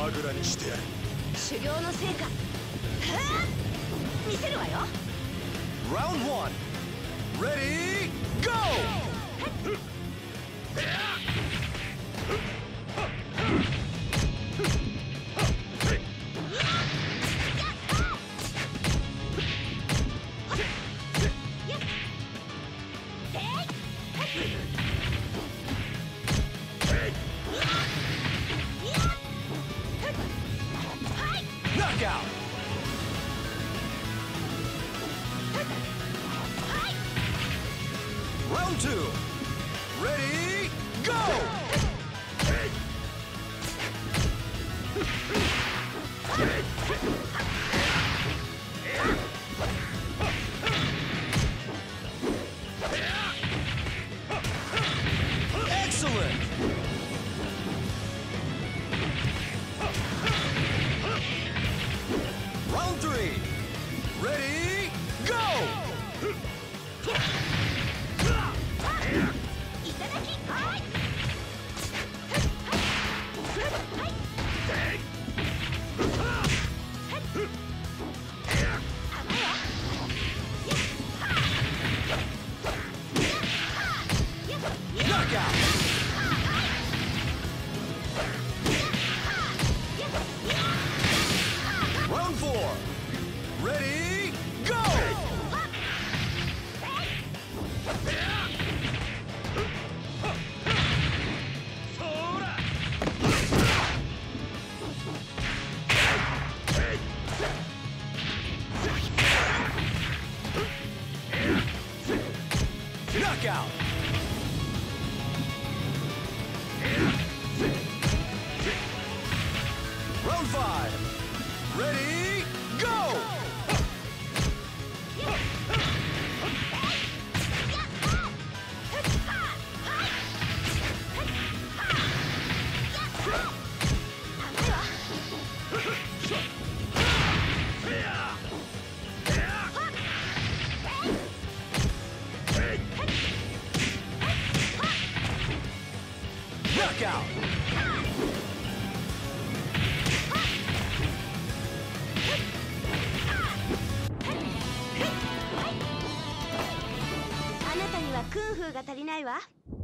ぐらにしてやる。 修行の成果見せるわよ。 Round 1 Ready Go! Knockout! Round 2 Ready Go! Excellent! Round 3 Ready Go! いただきはい Knockout! Round 4 Ready Go! Knockout! Round 5 Ready Go! Knockout! あなたにはクンフーが足りないわ。